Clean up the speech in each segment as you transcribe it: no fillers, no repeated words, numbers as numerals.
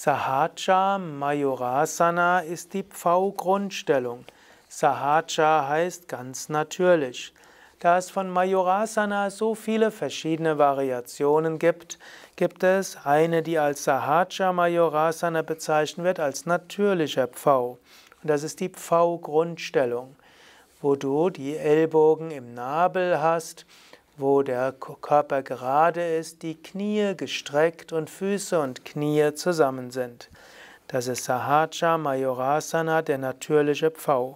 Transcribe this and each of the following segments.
Sahaja Mayurasana ist die Pfau-Grundstellung. Sahaja heißt ganz natürlich. Da es von Mayurasana so viele verschiedene Variationen gibt, gibt es eine, die als Sahaja Mayurasana bezeichnet wird, als natürlicher Pfau. Und das ist die Pfau-Grundstellung, wo du die Ellbogen im Nabel hast, wo der Körper gerade ist, die Knie gestreckt und Füße und Knie zusammen sind. Das ist Sahaja Mayurasana, der natürliche Pfau.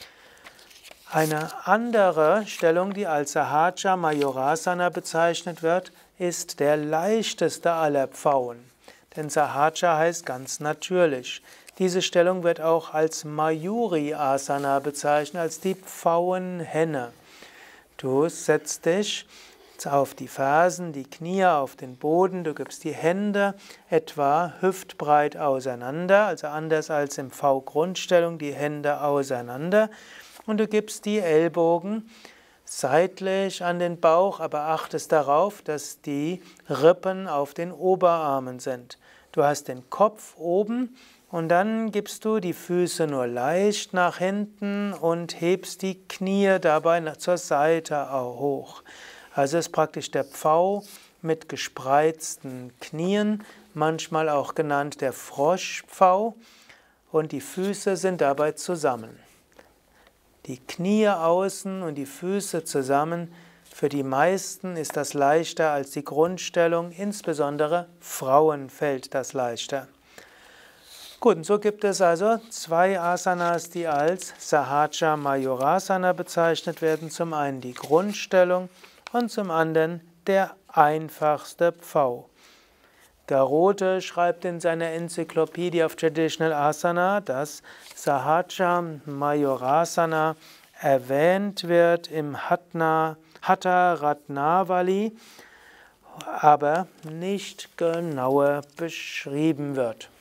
Eine andere Stellung, die als Sahaja Mayurasana bezeichnet wird, ist der leichteste aller Pfauen. Denn Sahaja heißt ganz natürlich. Diese Stellung wird auch als Mayuri Asana bezeichnet, als die Pfauenhenne. Du setzt dich auf die Fersen, die Knie auf den Boden, du gibst die Hände etwa hüftbreit auseinander, also anders als im V-Grundstellung, die Hände auseinander, und du gibst die Ellbogen seitlich an den Bauch, aber achtest darauf, dass die Rippen auf den Oberarmen sind. Du hast den Kopf oben und dann gibst du die Füße nur leicht nach hinten und hebst die Knie dabei zur Seite hoch. Also ist praktisch der Pfau mit gespreizten Knien, manchmal auch genannt der Froschpfau, und die Füße sind dabei zusammen. Die Knie außen und die Füße zusammen, für die meisten ist das leichter als die Grundstellung, insbesondere Frauen fällt das leichter. Gut, und so gibt es also zwei Asanas, die als Sahaja Mayurasana bezeichnet werden. Zum einen die Grundstellung und zum anderen der einfachste Pfau. Garote schreibt in seiner Enzyklopädie of Traditional Asana, dass Sahaja Mayurasana erwähnt wird im Hatha Ratnavali, aber nicht genauer beschrieben wird.